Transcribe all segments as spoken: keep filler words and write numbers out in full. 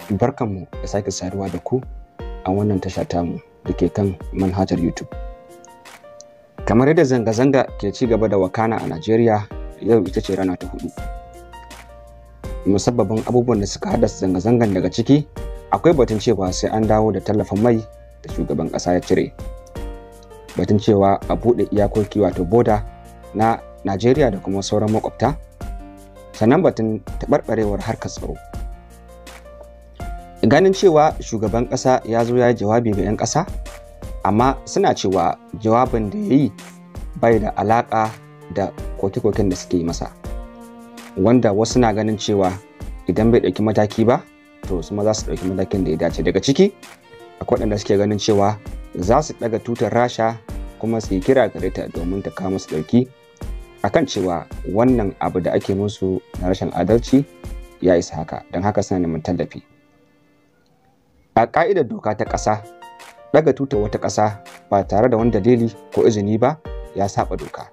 Barkanmu da sake saduwa da ku a wannan tasha tamu da ke kan manhajar YouTube. Kamar yadda zanga-zanga ke ci gaba da wakana a Najeriya, yau ita ce rana ta hudu. Musabbabin abubuwan da suka haddasa zanga-zangan daga ciki akwai batun cewa sai an dawo da tallafin mai da shugaban ƙasa ya cire. Batun cewa a buɗe iyakoki wato boda na Najeriya da kuma sauran makwabta. Sannan batun taɓarɓarewar harkar tsaro. Ganin cewa shugaban ƙasa ya zo ya yi jawabi ga 'yan ƙasa, amma suna cewa jawabin da ya yi bai da alaƙa da koke-koken da suke yi masa, wanda wasu na ganin cewa idan bai ɗauki mataki ba to su ma za su ɗauki matakin da ya dace. Daga ciki akwai waɗanda suke ganin cewa za su ɗaga tutar Rasha kuma su yi kira gare ta domin ta kawo musu ɗauki akan cewa wannan abu da ake musu na rashin adalci ya isa haka, don haka suna neman tallafi. A ƙa'idar doka ta ƙasa, ɗaga tutar wata ƙasa ba tare da wani dalili ko izini ba ya saba doka.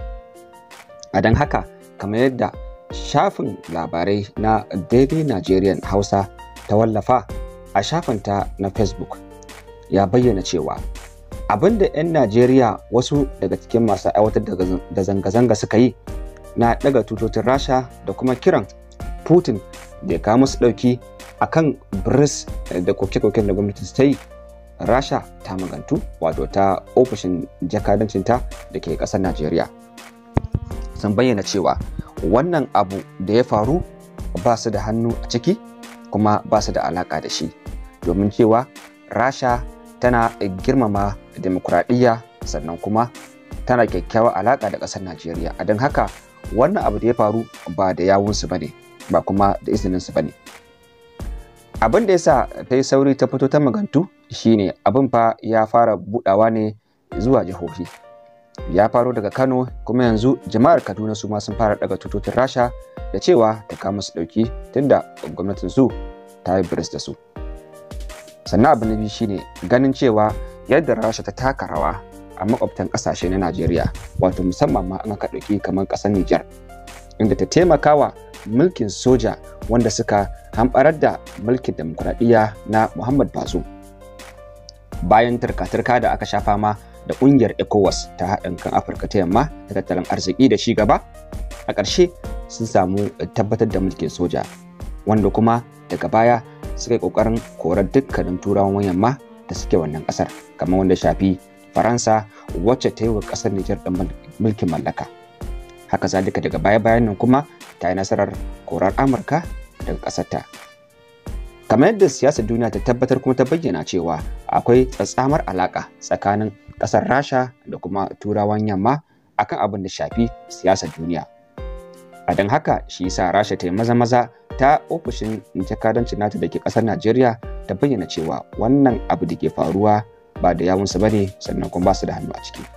A don haka, kamar yadda shafin labarai na Daily Nigerian Hausa ta wallafa a shafinta na Facebook, ya bayyana cewa abinda 'yan Najeriya wasu daga cikin masu aiwatar da zanga-zanga suka yi na ɗaga tutocin Rasha da kuma kiran Putin da ya kawo musu ɗauki akan biris da koke-koken da gwamnati ta yi, Rasha ta magantu, wato ta ofishin jakadancin ta da ke ƙasar Najeriya. Sun bayyana cewa wannan abu da ya faru ba su da hannu a ciki kuma ba su da alaƙa da shi, domin cewa Rasha tana girmama demokuraɗiyya sannan kuma tana kyakkyawar alaƙa da ƙasar Najeriya. A don haka wannan abu da ya faru ba da yawunsu ba ne, ba kuma da izininsu ba ne. Abin da ya sa ta yi sauri ta fito ta magantu shine abin fa ya fara budawa ne zuwa jihohi. Ya faro daga Kano, kuma yanzu jama'ar Kaduna su ma sun fara daga tutocin Rasha da cewa ta kawo musu dauki tunda gwamnatin su ta yi biris da su. Sannan abu na biyu shine ganin cewa yadda Rasha ta taka rawa a makwabtan kasashe na Najeriya, wato musamman ma an aka dauki kamar kasar Nijar, inda ta taimakawa mulkin soja wanda suka hamɓarar da mulkin demokuraɗiyya na Muhammad Bazoum. Bayan turka-turka da aka sha fama da ƙungiyar ECOWAS ta haɗin kan Afirka ta yamma da tattalin arziki da ci gaba, a ƙarshe sun samu tabbatar da mulkin soja, wanda kuma daga baya suka yi ƙoƙarin korar dukkanin turawan yamma da suke wannan ƙasar, kamar wanda shafi Faransa wacce ta yi wa ƙasar Nijar ɗin mulkin mallaka. Haka zalika daga baya-bayan nan kuma ta yi nasarar korar Amurka daga ƙasarta. Kamar yadda siyasar duniya ta tabbatar kuma ta bayyana cewa akwai tsatsamar alaƙa tsakanin ƙasar Rasha da kuma turawan yamma akan abin da shafi siyasar duniya. A don haka shi yasa Rasha ta yi maza-maza ta ofishin jakadancin nata da ke ƙasar Najeriya ta bayyana cewa wannan abu da ke faruwa ba da yawunsu ba ne, sannan kuma ba su da hannu a ciki.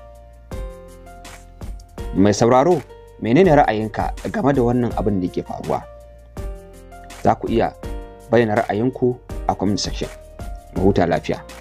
Mai sauraro, menene ra'ayinka game da wannan abin da ke faruwa? Za ku iya bayyana ra'ayinku a comment section. Mu huta lafiya.